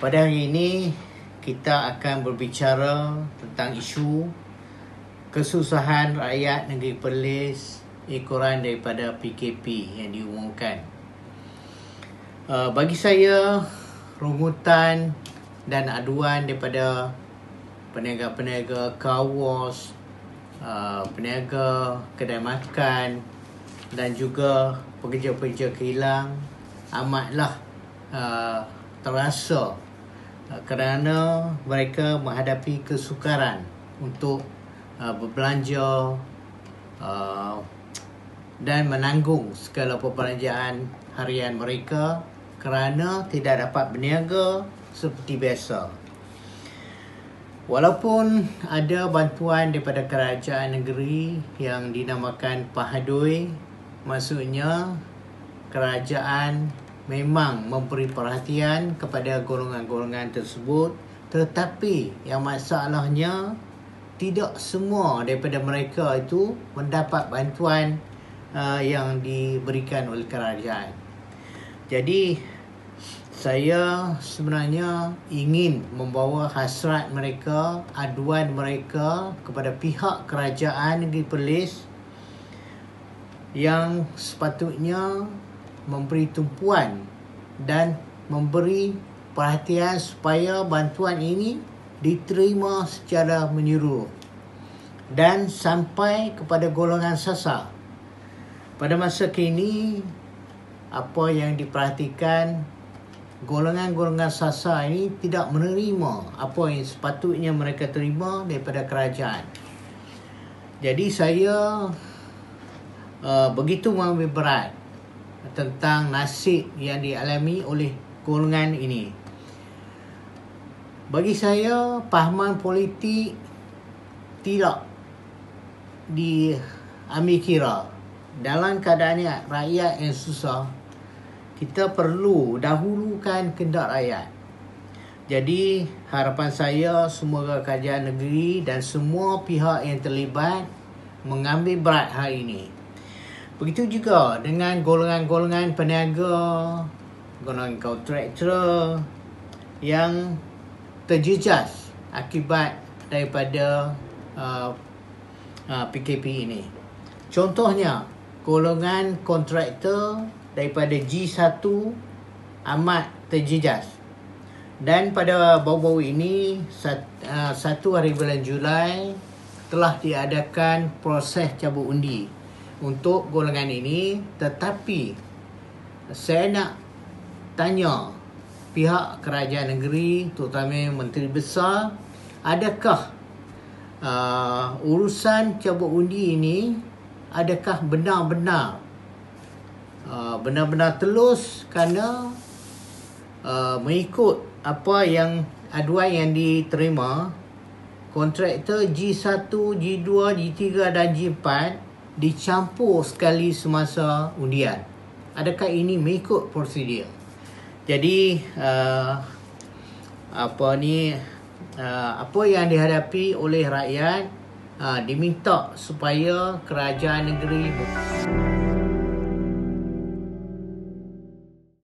Pada hari ini kita akan berbicara tentang isu kesusahan rakyat negeri Perlis ekoran daripada PKP yang diumumkan. Bagi saya, rungutan dan aduan daripada peniaga-peniaga car wash, peniaga kedai makan dan juga pekerja-pekerja kilang amatlah terasa kerana mereka menghadapi kesukaran untuk berbelanja dan menanggung segala perbelanjaan harian mereka kerana tidak dapat berniaga seperti biasa. Walaupun ada bantuan daripada kerajaan negeri yang dinamakan Pahadui, maksudnya kerajaan memang memberi perhatian kepada golongan-golongan tersebut, tetapi yang masalahnya tidak semua daripada mereka itu mendapat bantuan yang diberikan oleh kerajaan. Jadi saya sebenarnya ingin membawa hasrat mereka, aduan mereka kepada pihak kerajaan negeri Perlis yang sepatutnya memberi tumpuan dan memberi perhatian supaya bantuan ini diterima secara menyeluruh dan sampai kepada golongan sasar. Pada masa kini, apa yang diperhatikan, golongan-golongan sasar ini tidak menerima apa yang sepatutnya mereka terima daripada kerajaan. Jadi saya begitu mengambil berat tentang nasib yang dialami oleh golongan ini. Bagi saya, fahaman politik tidak diambil kira. Dalam keadaan rakyat yang susah, kita perlu dahulukan kehendak rakyat. Jadi harapan saya semua kerajaan negeri dan semua pihak yang terlibat mengambil berat hari ini. Begitu juga dengan golongan-golongan peniaga, golongan kontraktor yang terjejas akibat daripada PKP ini. Contohnya, golongan kontraktor daripada G1 amat terjejas. Dan pada baru-baru ini, 1 hari bulan Julai, telah diadakan proses cabut undi untuk golongan ini, tetapi saya nak tanya pihak kerajaan negeri, terutama Menteri Besar, adakah urusan cabut undi ini adakah benar-benar telus kerana mengikut apa yang aduan yang diterima, kontraktor G1, G2, G3 dan G4 dicampur sekali semasa undian. Adakah ini mengikut prosedur? Jadi apa yang dihadapi oleh rakyat diminta supaya kerajaan negeri